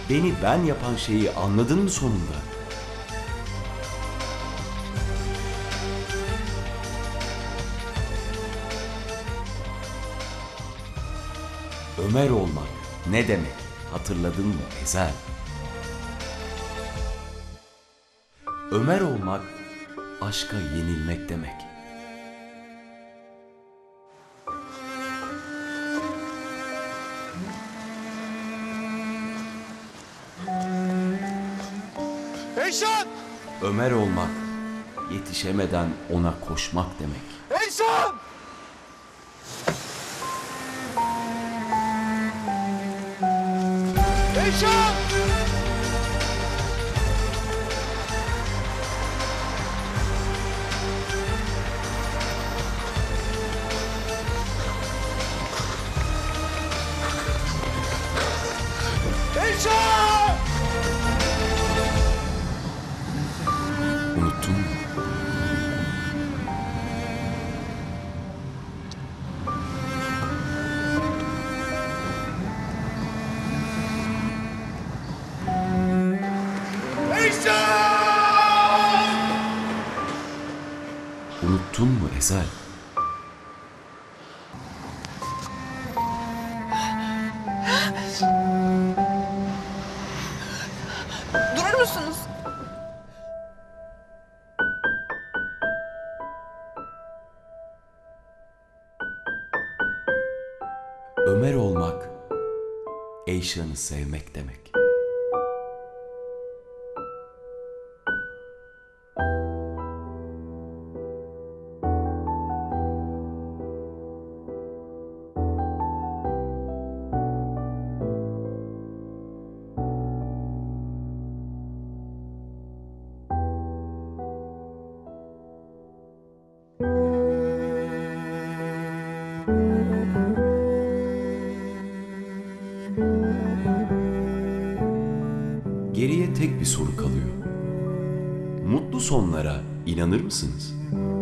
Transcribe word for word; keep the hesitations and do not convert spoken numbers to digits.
Beni ben yapan şeyi anladın mı sonunda? Ömer olmak ne demek? Hatırladın mı Ezel? Ömer olmak aşka yenilmek demek. Eyşan! Ömer olmak yetişemeden ona koşmak demek. Eyşan! Eyşan! Eyşan! Unuttun mu? Unuttun mu Ezel? Durur musunuz? Ömer olmak, Eyşan'ı sevmek demek. Geriye tek bir soru kalıyor. Mutlu sonlara inanır mısınız?